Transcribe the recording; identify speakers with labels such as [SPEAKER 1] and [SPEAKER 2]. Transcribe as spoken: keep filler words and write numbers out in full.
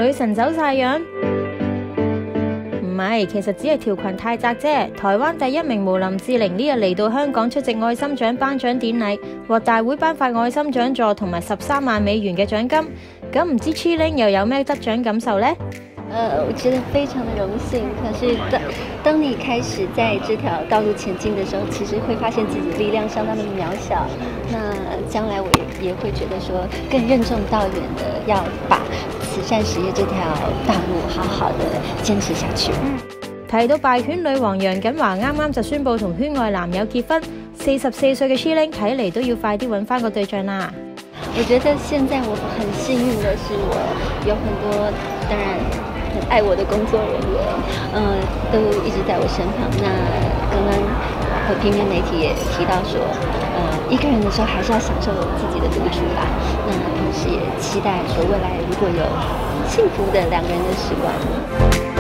[SPEAKER 1] 女神走晒樣？唔係，其實只係條裙太窄啫。台灣第一名毛林志玲呢日嚟到香港出席愛心獎頒獎典禮，獲大會頒發愛心獎座同埋十三萬美元嘅獎金。咁唔知 Chiling 又有咩得獎感受呢？
[SPEAKER 2] 呃，我觉得非常的荣幸。可是当当你开始在这条道路前进的时候，其实会发现自己的力量相当的渺小。那将来我也也会觉得说，更任重道遠的要把慈善事業這條道路好好的堅持下去。
[SPEAKER 1] 提到敗犬女王楊謹華啱啱就宣布同圈外男友結婚，四十四歲嘅 Chiling睇嚟都要快啲揾翻個對象啦。
[SPEAKER 2] 我覺得現在我很幸運的是，我有很多當然很愛我的工作人員，嗯、呃，都一直在我身旁。那剛剛和平面媒體也提到說，呃，一個人的時候還是要享受自己的獨處啦。那同時也期待說未來如果有幸福的兩個人的時光。